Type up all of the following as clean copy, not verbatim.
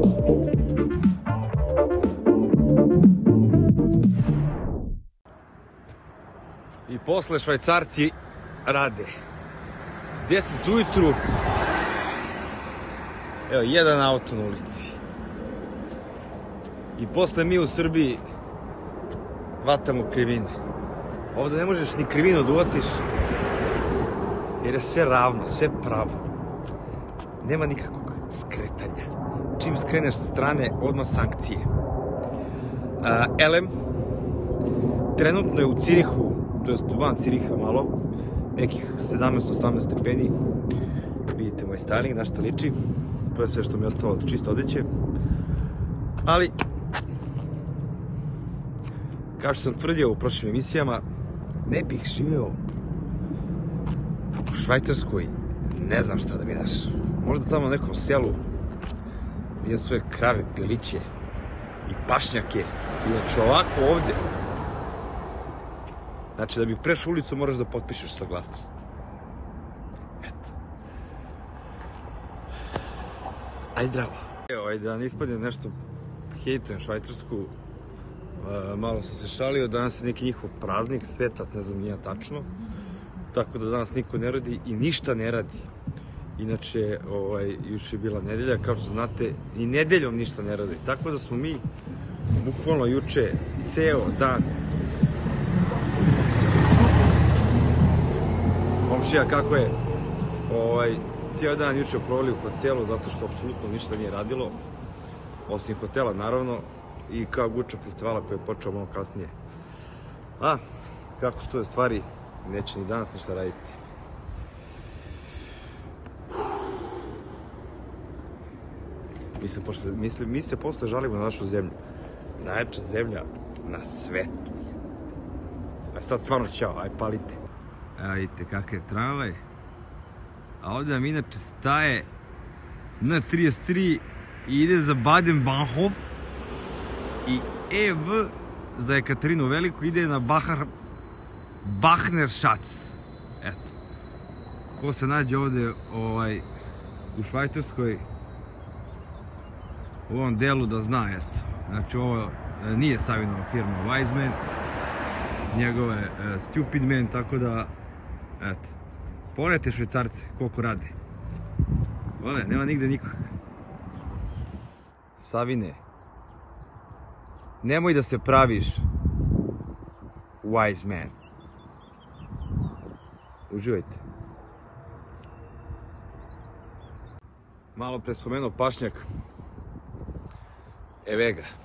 I posle Švajcarci rade. 10 ujutru. Evo, jedan auto na ulici. I posle mi u Srbiji vatamo krivine. Ovdje ne možeš ni krivinu da uvatiš, jer je sve ravno, sve pravo. Nema nikakvog skretanja. Čim skreneš sa strane, odmah sankcije. Elem, trenutno je u Cirihu, to jest van Ciriha malo, nekih 17-18 stepeni. Vidite moj styling, na šta liči. To je sve što mi je ostalo od čiste odeće. Ali, kao što sam tvrdio u prošlim emisijama, ne bih živeo u Švajcarskoj, ne znam šta da mi daš. Možda tamo na nekom selu gdje imam svoje krave, piliće i pašnjake. Znači ovako ovdje, znači da bi prešao ulicu moraš da potpišeš saglasnost. Eto. Aj zdravo. Evo, da ne ispadne nešto hejtujem Švajcarsku, malo sam se šalio, danas je neki njihov praznik, svetac, ne znam nije tačno, tako da danas niko ne radi i ništa ne radi. Inače, juče je bila nedelja, kao što znate, i nedeljom ništa ne radi, tako da smo mi bukvalno juče ceo dan. Komšija kako je cijel dan juče proveli u hotelu zato što apsolutno ništa nije radilo, osim hotela naravno, i kao Guča festivala koji je počeo malo kasnije. A, kako stoje stvari, neće ni danas ništa raditi. Mi se posle žalimo na našu zemlju. Najjača zemlja na svetu. Aj sad stvarno ćao, aj palite. Evo vidite kakav je tramvaj. A ovdje nam inače staje na 33 i ide za Baden-Bahnhof. I EV za Ekaterinu Veliku ide na Bachnerschatz. Eto. Ko se nađe ovdje u Švajcarskoj, u ovom delu da zna, eto. Znači ovo nije Savinova firma Wiseman, njegove Stupid Man, tako da, eto. Pogledajte Švajcarce, koliko rade. Ole, nema nigde nikog. Savine, nemoj da se praviš wise man. Uživajte. Malo pre spomenuo pašnjak. Evo ga.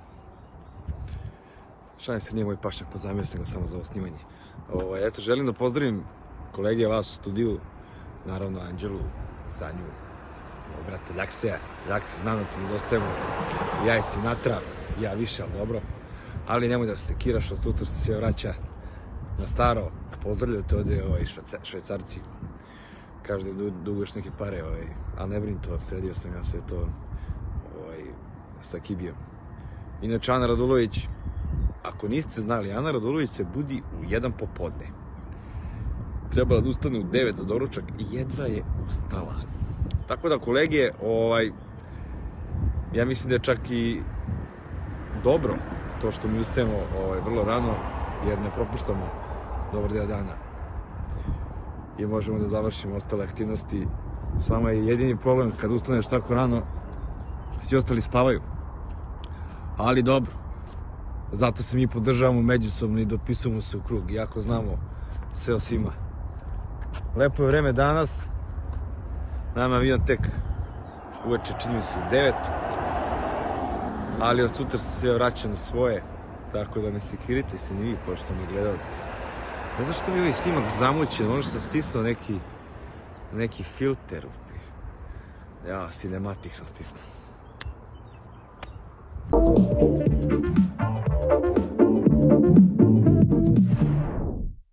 Šalim se, nije moj pašnjak, pozajmio sam ga samo za ovo snimanje. Eto, želim da pozdravim kolege vas u studiju, naravno Anđelu, Sanju, moj brata Ljakseja. Ljakse, znam da ti nedostajemo, ja i Sinatra, ja više, ali dobro. Ali nemoj da se sekiraš, od sutra se sve vraća na staro. Pozdravljaju te ovdje Švajcarci. Kažu da duguješ neke pare, ali ne brini to, sredio sam ja sve to sa Kibijom. Inače, Ana Radulović, ako niste znali, Ana Radulović se budi u 1 popodne. Trebala da ustane u 9 za doručak i jedva je ustala. Tako da, kolege, ja mislim da je čak i dobro to što mi ustajemo vrlo rano, jer ne propuštamo dobar deo dana i možemo da završimo ostale aktivnosti. Samo je jedini problem kad ustaneš tako rano, svi ostali spavaju. Ali dobro, zato se mi podržavamo međusobno i dopisujemo se u krug, iako znamo sve o svima. Lepo je vreme danas, nama avion tek uveče, čini mi se u 9, ali od sutra se sve vraća na svoje, tako da ne sekirite se ni vi, poštovani gledalci. Ne znam što mi ovaj snimak zamućen, možda sam stisnuo neki filter. Ja, Cinematic sam stisnuo.